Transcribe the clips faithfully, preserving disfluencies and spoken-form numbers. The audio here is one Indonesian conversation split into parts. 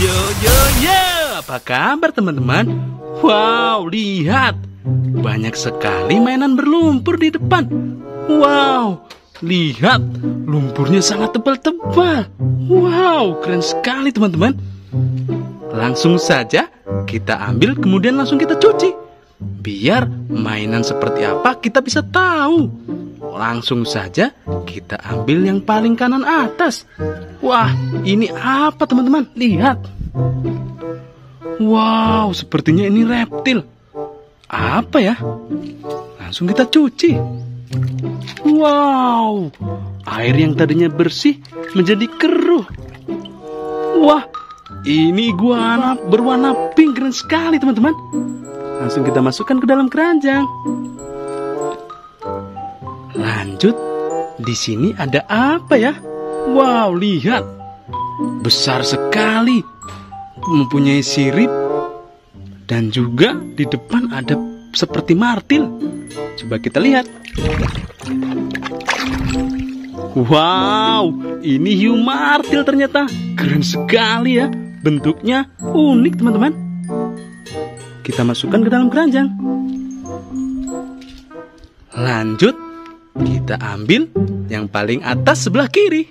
Yo yo yo, apa kabar teman-teman? Wow, lihat, banyak sekali mainan berlumpur di depan. Wow, lihat, lumpurnya sangat tebal-tebal. Wow, keren sekali teman-teman. Langsung saja kita ambil, kemudian langsung kita cuci. Biar mainan seperti apa kita bisa tahu. Langsung saja kita ambil yang paling kanan atas. Wah, ini apa teman-teman? Lihat. Wow, sepertinya ini reptil. Apa ya? Langsung kita cuci. Wow, air yang tadinya bersih menjadi keruh. Wah, ini iguana berwarna pink, keren sekali teman-teman. Langsung kita masukkan ke dalam keranjang. Lanjut, di sini ada apa ya? Wow, lihat, besar sekali, mempunyai sirip, dan juga di depan ada seperti martil. Coba kita lihat. Wow, ini hiu martil ternyata. Keren sekali ya, bentuknya unik teman-teman. Kita masukkan ke dalam keranjang. Lanjut, kita ambil yang paling atas sebelah kiri.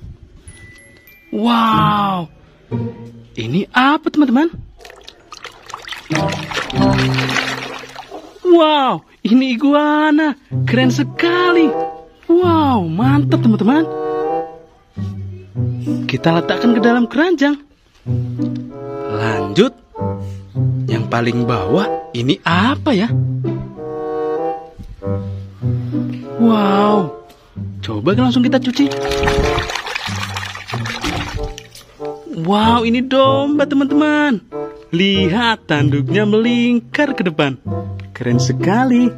Wow, ini apa teman-teman? Wow, ini iguana. Keren sekali. Wow, mantap teman-teman. Kita letakkan ke dalam keranjang. Lanjut, yang paling bawah ini apa ya? Wow, coba langsung kita cuci. Wow, ini domba teman-teman. Lihat, tanduknya melingkar ke depan. Keren sekali.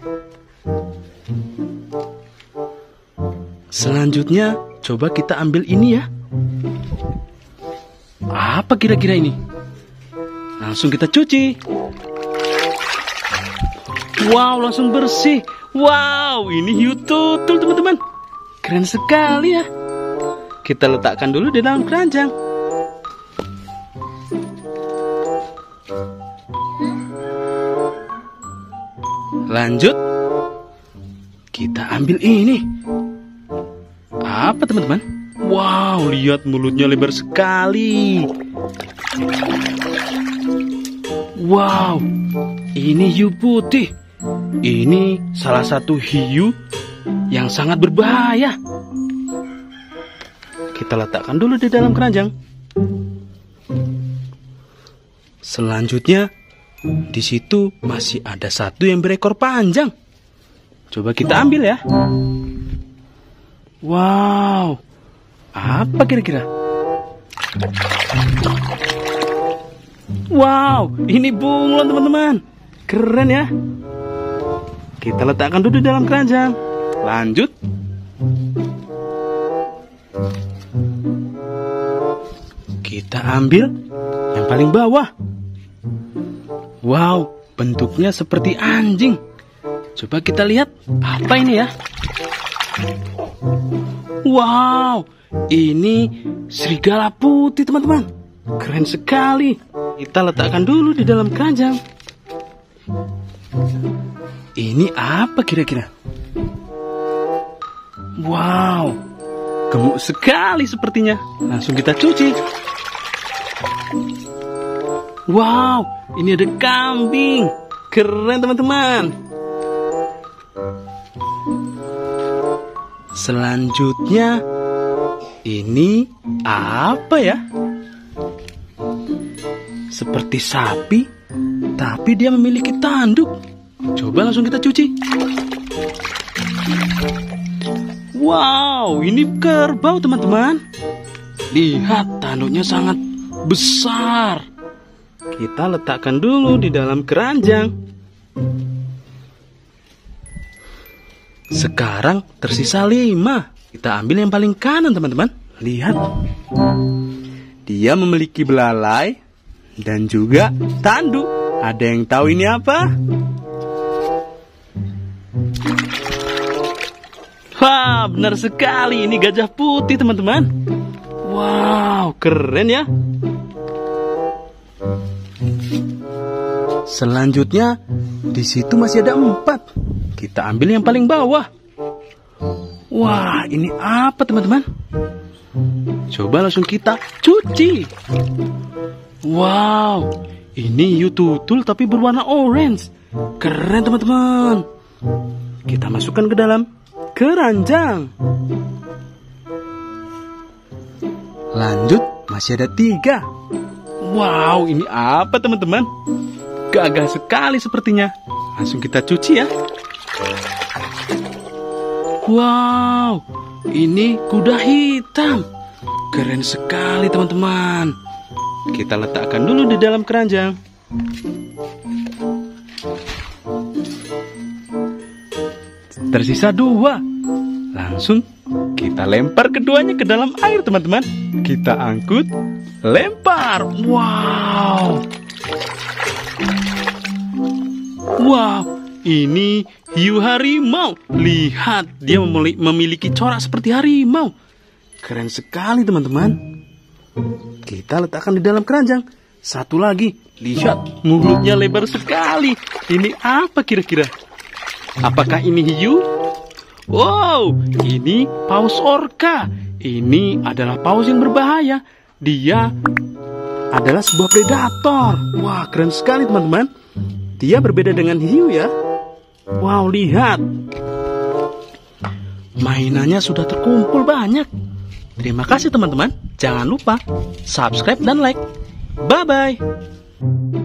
Selanjutnya, coba kita ambil ini ya. Apa kira-kira ini? Langsung kita cuci. Wow, langsung bersih. Wow, ini hiu tutul teman-teman. Keren sekali ya. Kita letakkan dulu di dalam keranjang. Lanjut, kita ambil ini. Apa teman-teman? Wow, lihat mulutnya lebar sekali. Wow, ini hiu putih. Ini salah satu hiu yang sangat berbahaya. Kita letakkan dulu di dalam keranjang. Selanjutnya, di situ masih ada satu yang berekor panjang. Coba kita ambil ya. Wow, apa kira-kira? Wow, ini bunglon teman-teman. Keren ya. Kita letakkan dulu di dalam keranjang. Lanjut. Kita ambil yang paling bawah. Wow, bentuknya seperti anjing. Coba kita lihat, apa ini ya? Wow, ini serigala putih teman-teman. Keren sekali. Kita letakkan dulu di dalam keranjang. Ini apa kira-kira? Wow, gemuk sekali sepertinya. Langsung kita cuci. Wow, ini ada kambing. Keren teman-teman. Selanjutnya, ini apa ya? Seperti sapi, tapi dia memiliki tanduk. Coba langsung kita cuci. Wow, ini kerbau teman-teman. Lihat, tanduknya sangat besar. Kita letakkan dulu di dalam keranjang. Sekarang tersisa lima. Kita ambil yang paling kanan teman-teman. Lihat, dia memiliki belalai dan juga tanduk. Ada yang tahu ini apa? Wah, benar sekali. Ini gajah putih teman-teman. Wow, keren ya. Selanjutnya, di situ masih ada empat. Kita ambil yang paling bawah. Wah, ini apa teman-teman? Coba langsung kita cuci. Wow, ini hiu tutul tapi berwarna orange. Keren teman-teman. Kita masukkan ke dalam keranjang. Lanjut, masih ada tiga. Wow, ini apa teman-teman? Gagah sekali sepertinya. Langsung kita cuci ya. Wow, ini kuda hitam. Keren sekali teman-teman. Kita letakkan dulu di dalam keranjang. Tersisa dua. Langsung kita lempar keduanya ke dalam air teman-teman. Kita angkut, lempar. Wow. Wow, ini hiu harimau. Lihat, dia memiliki corak seperti harimau. Keren sekali teman-teman. Kita letakkan di dalam keranjang. Satu lagi, lihat mulutnya lebar sekali. Ini apa kira-kira? Apakah ini hiu? Wow, ini paus orca. Ini adalah paus yang berbahaya. Dia adalah sebuah predator. Wah, keren sekali teman-teman. Dia berbeda dengan hiu ya. Wow, lihat. Mainannya sudah terkumpul banyak. Terima kasih teman-teman. Jangan lupa subscribe dan like. Bye-bye.